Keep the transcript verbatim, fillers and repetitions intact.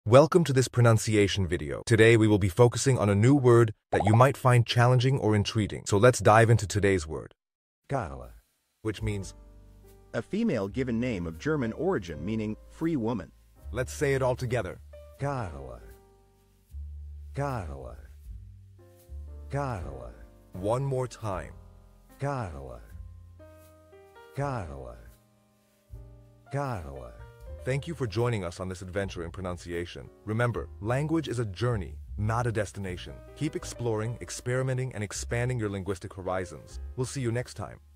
Welcome to this pronunciation video. Today we will be focusing on a new word that you might find challenging or intriguing. So let's dive into today's word, Karla, which means, a female given name of German origin meaning free woman. let's say it all together. Karla, Karla, Karla, One more time. Karla, Karla, Karla. Thank you for joining us on this adventure in pronunciation. Remember, language is a journey, not a destination. Keep exploring, experimenting, and expanding your linguistic horizons. We'll see you next time.